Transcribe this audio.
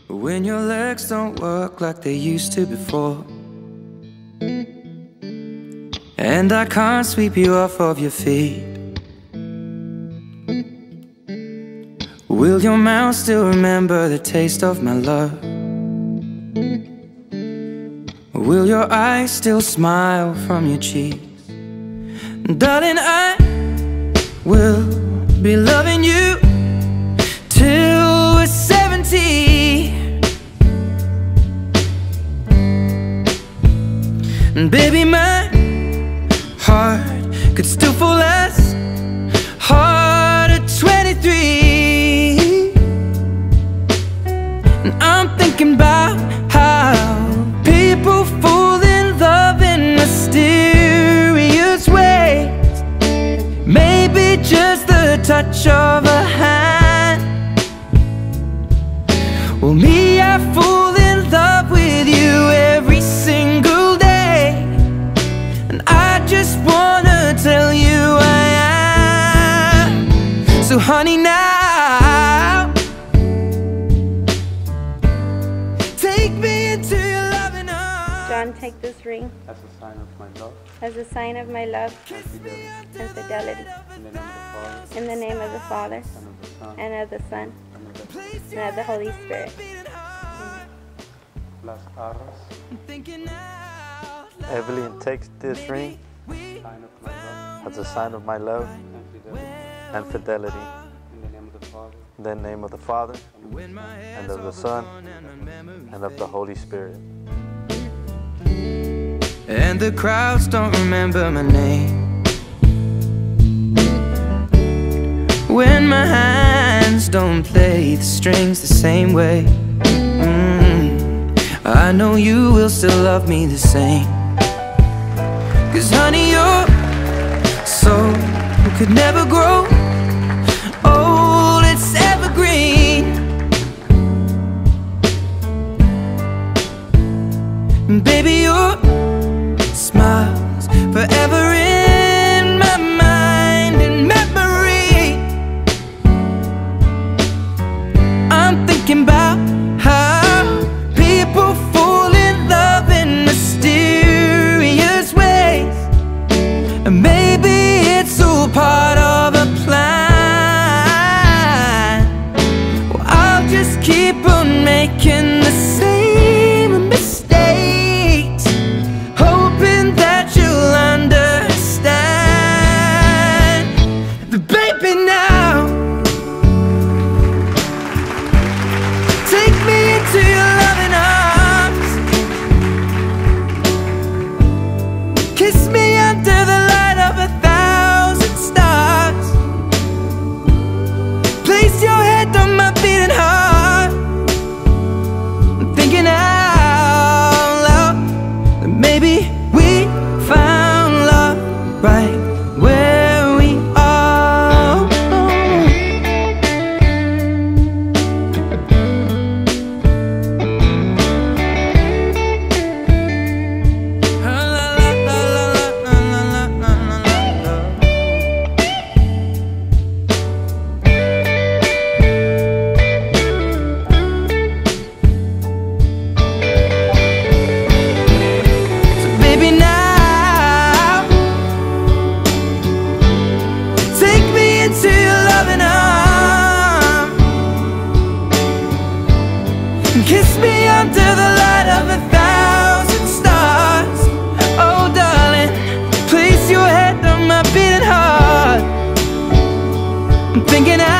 When your legs don't work like they used to before, and I can't sweep you off of your feet, will your mouth still remember the taste of my love? Will your eyes still smile from your cheeks? Darling, I will be loving you till we're 70. And baby, my heart could still fall as hard at 23. And I'm thinking about how people fall in love in mysterious ways. Maybe just the touch of a hand. Well, me, I fall in love with you every single day, and I just wanna tell you I am. So honey, now take me into your loving arms. John, take this ring as a sign of my love, as a sign of my love and fidelity. In the name of the Father, and of the Son, and of the Holy Spirit. Evelyn takes this ring as a sign of my love and fidelity. In the name of the Father, and of the Son, and of the Holy Spirit. And the crowds don't remember my name when my hands don't play the strings the same way. I know you will still love me the same, 'cause honey, your soul could never grow old, it's evergreen. And baby, your smile's forever in my mind and memory. I'm thinking about how people fall in love in mysterious ways, and maybe it's all part of a plan. Well, I'll just keep on making the same mistakes, hoping that you'll understand. But baby, now take me into your loving arms. Kiss me under the light of 1,000 stars. Place your head on my beating heart. I'm thinking out loud that maybe we found love right where we are. So baby, now take me into your loving arms and kiss me under the light of 1,000 stars. Oh darling, place your head on my beating heart. I'm thinking